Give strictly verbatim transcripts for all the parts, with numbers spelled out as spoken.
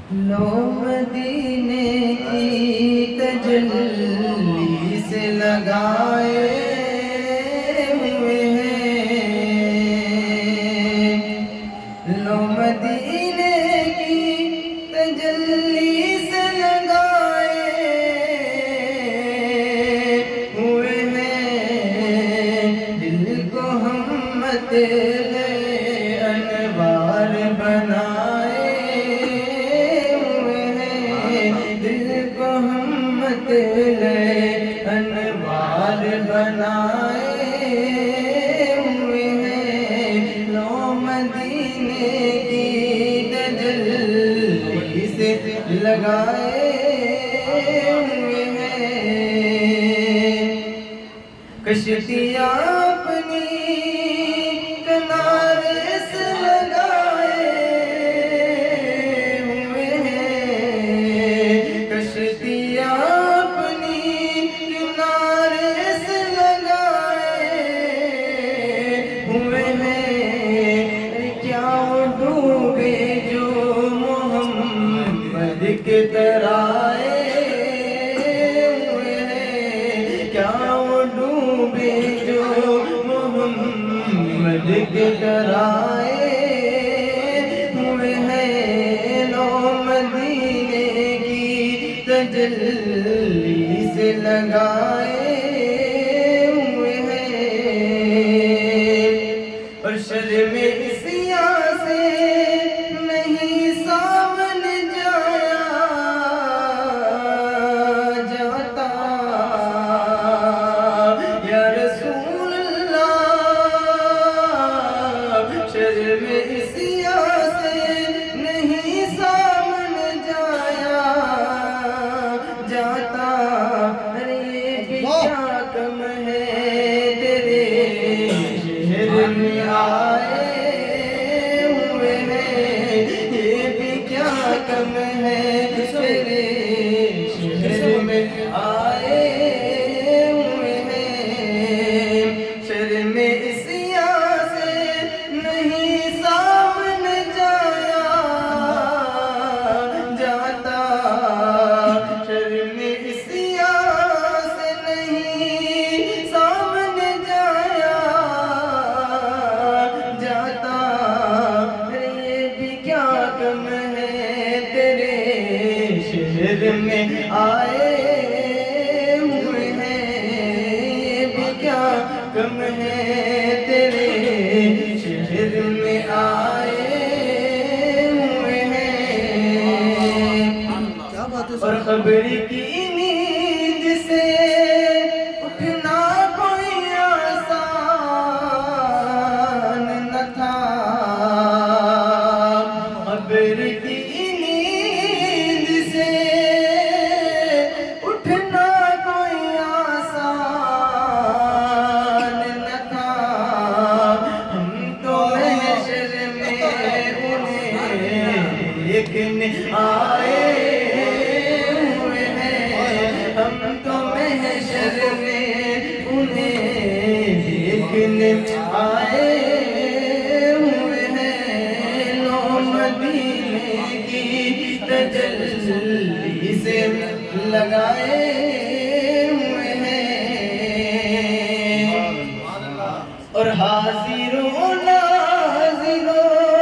لو مدینے کی تجلی سے لگائے ہوئے ہیں، لو مدینے کی تجلی سے لگائے ہوئے ہیں، دل کو ہم مت انوار بنائے انوار بنائے ہوئے ہیں، لو مدینے کی تجلی سے لگائے ہوئے ہیں، کشتیاں اپنی کنارے سے لگائے ہوئے ہیں، کشتیاں کے ترائے ہوئے ہیں، کیا وہ ڈوبے جو محمد کے ترائے ہوئے ہیں، لو مدینے کی تجلی سے لگائے ہوئے ہیں، اور شرم اسیاں سے نہیں سامنے کم ہے تیرے شہر میں آئے ہوئے ہیں، شرم اسیاں سے نہیں سامنے جایا جاتا، شرم اسیاں سے نہیں سامنے جایا جاتا، یہ بھی کیا کم ہے شہر میں آئے ہوئے ہیں، بھی کیا کم ہے تیرے شہر میں آئے ہوئے ہیں، اور خبر کی نیند سے اٹھنا کوئی آسان نہ تھا، خبر کی لیکن آئے ہوئے ہیں، ہم تو محشر میں انہیں دیکھنے آئے ہوئے ہیں، لو مدینے کی تجلی سے لگائے ہوئے ہیں، اور حاضروں ناظروں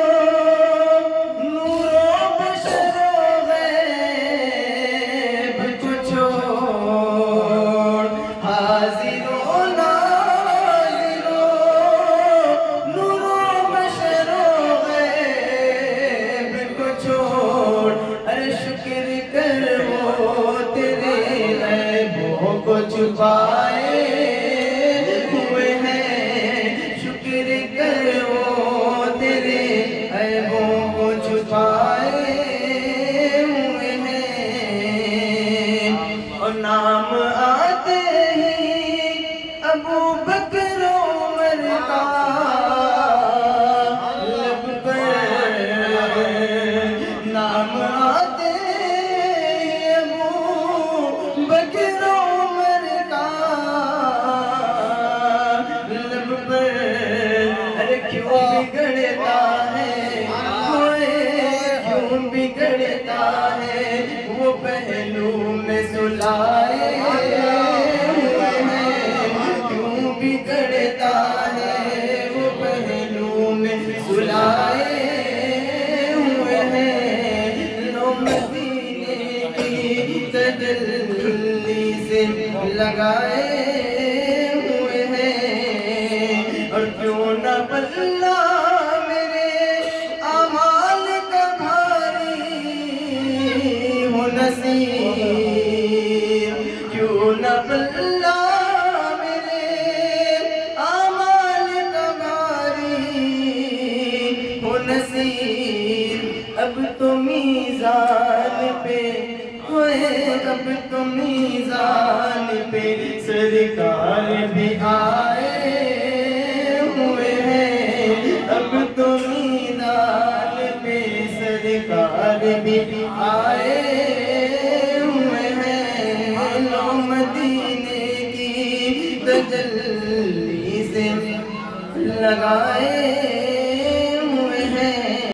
کو چھپائے ہوئے ہیں، شکر کر وہ تیرے عیبوں کو چھپائے ہوئے ہیں، اور نام آتے ہی ابو بکر عمر کا لب پر، نام آتے ہی ابو بکر کیوں بگڑتا ہے، کیوں بگڑتا ہے وہ پہلو میں سلائے ہوئے ہیں، کیوں بگڑتا ہے وہ پہلو میں سلائے ہوئے ہیں، لو مدینے کی تجلی سے لگائے ہوئے ہیں، اور کیوں نہ بلّا میرے اعمال کا بھاری ہو نصیب، کیوں نہ بلّا میرے اعمال کا بھاری ہو نصیب، اب تو میزان پہ ہوئے، اب تو میزان پہ سرکار بھی آئے ہوئے ہیں، اب تو میدان پہ سرکار بھی آئے ہوئے ہیں، لو مدینے کی تجلی سے لگائے